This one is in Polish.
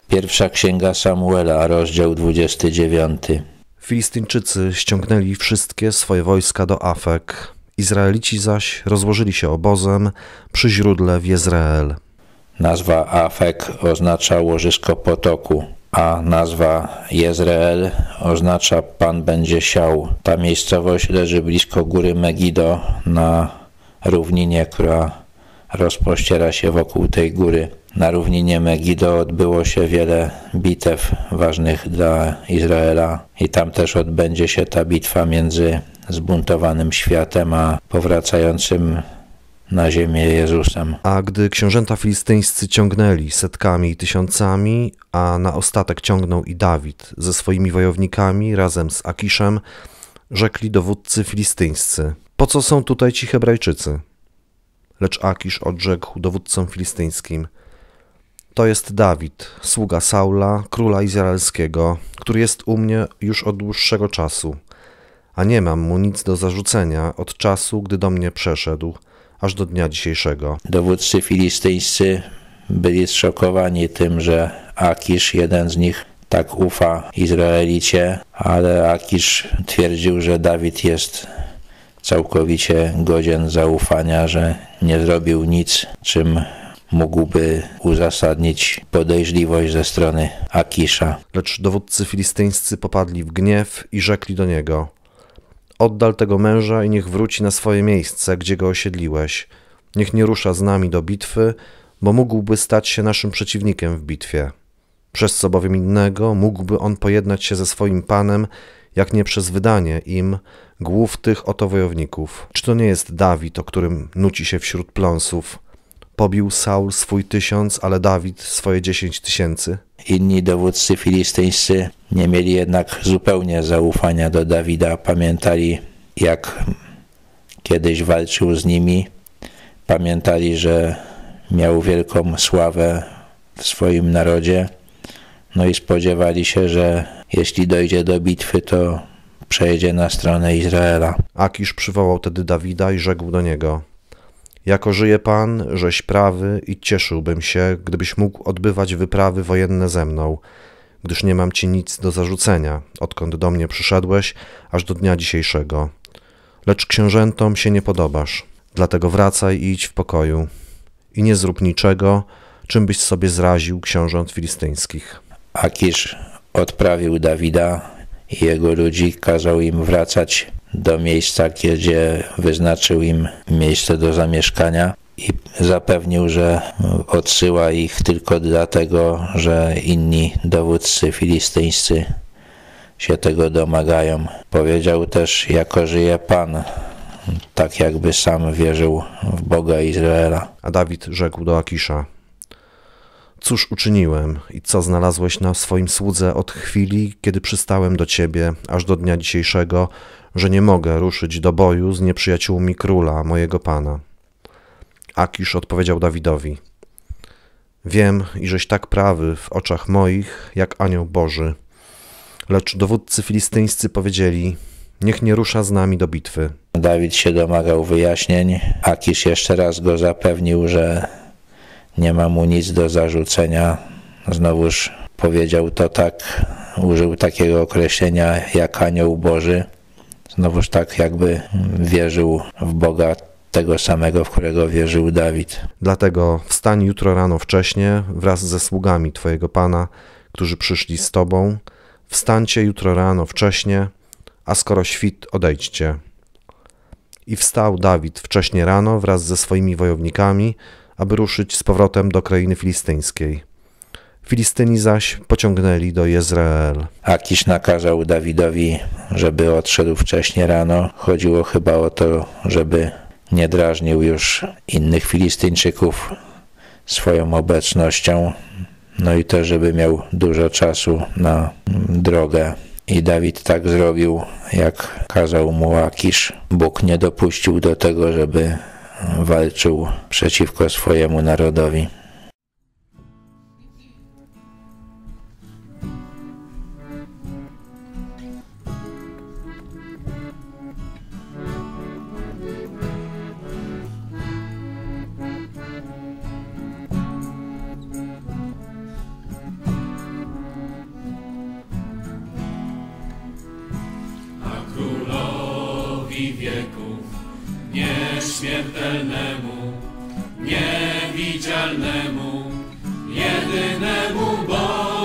Pierwsza księga Samuela, rozdział 29. Filistyńczycy ściągnęli wszystkie swoje wojska do Afek. Izraelici zaś rozłożyli się obozem przy źródle w Jezreel. Nazwa Afek oznacza łożysko potoku, a nazwa Jezreel oznacza Pan będzie siał. Ta miejscowość leży blisko góry Megido na równinie, która rozpościera się wokół tej góry. Na równinie Megido odbyło się wiele bitew ważnych dla Izraela i tam też odbędzie się ta bitwa między zbuntowanym światem a powracającym na ziemię Jezusem. A gdy książęta filistyńscy ciągnęli setkami i tysiącami, a na ostatek ciągnął i Dawid ze swoimi wojownikami razem z Akiszem, rzekli dowódcy filistyńscy: po co są tutaj ci Hebrajczycy? Lecz Akisz odrzekł dowódcom filistyńskim: to jest Dawid, sługa Saula, króla izraelskiego, który jest u mnie już od dłuższego czasu, a nie mam mu nic do zarzucenia od czasu, gdy do mnie przeszedł, aż do dnia dzisiejszego. Dowódcy filistyńscy byli zszokowani tym, że Akisz, jeden z nich, tak ufa Izraelicie, ale Akisz twierdził, że Dawid jest całkowicie godzien zaufania, że nie zrobił nic, czym mógłby uzasadnić podejrzliwość ze strony Akisza. Lecz dowódcy filistyńscy popadli w gniew i rzekli do niego: oddal tego męża i niech wróci na swoje miejsce, gdzie go osiedliłeś. Niech nie rusza z nami do bitwy, bo mógłby stać się naszym przeciwnikiem w bitwie. Przez co bowiem innego mógłby on pojednać się ze swoim panem, jak nie przez wydanie im głów tych oto wojowników. Czy to nie jest Dawid, o którym nuci się wśród pląsów? Pobił Saul swój 1000, ale Dawid swoje 10 000. Inni dowódcy filistyńscy nie mieli jednak zupełnie zaufania do Dawida. Pamiętali, jak kiedyś walczył z nimi. Pamiętali, że miał wielką sławę w swoim narodzie. No i spodziewali się, że jeśli dojdzie do bitwy, to przejdzie na stronę Izraela. Akisz przywołał tedy Dawida i rzekł do niego: jako żyje Pan, żeś prawy i cieszyłbym się, gdybyś mógł odbywać wyprawy wojenne ze mną, gdyż nie mam ci nic do zarzucenia, odkąd do mnie przyszedłeś, aż do dnia dzisiejszego. Lecz książętom się nie podobasz, dlatego wracaj i idź w pokoju i nie zrób niczego, czym byś sobie zraził książąt filistyńskich. Akisz odprawił Dawida i jego ludzi, kazał im wracać do miejsca, gdzie wyznaczył im miejsce do zamieszkania i zapewnił, że odsyła ich tylko dlatego, że inni dowódcy filistyńscy się tego domagają. Powiedział też: jako żyje Pan, tak jakby sam wierzył w Boga Izraela. A Dawid rzekł do Akisza: cóż uczyniłem i co znalazłeś na swoim słudze od chwili, kiedy przystałem do ciebie, aż do dnia dzisiejszego, że nie mogę ruszyć do boju z nieprzyjaciółmi króla, mojego pana? Akisz odpowiedział Dawidowi: wiem, iżeś tak prawy w oczach moich, jak anioł Boży. Lecz dowódcy filistyńscy powiedzieli: niech nie rusza z nami do bitwy. Dawid się domagał wyjaśnień. Akisz jeszcze raz go zapewnił, że nie ma mu nic do zarzucenia. Znowuż powiedział to tak, użył takiego określenia jak anioł Boży. Znowuż tak jakby wierzył w Boga tego samego, w którego wierzył Dawid. Dlatego wstań jutro rano wcześnie wraz ze sługami twojego pana, którzy przyszli z tobą. Wstańcie jutro rano wcześnie, a skoro świt, odejdźcie. I wstał Dawid wcześnie rano wraz ze swoimi wojownikami, aby ruszyć z powrotem do krainy filistyńskiej. Filistyni zaś pociągnęli do Jezreel. Akisz nakazał Dawidowi, żeby odszedł wcześnie rano. Chodziło chyba o to, żeby nie drażnił już innych Filistyńczyków swoją obecnością, no i też, żeby miał dużo czasu na drogę. I Dawid tak zrobił, jak kazał mu Akisz. Bóg nie dopuścił do tego, żeby walczył przeciwko swojemu narodowi. nieśmiertelnemu, niewidzialnemu, jedynemu Bogu.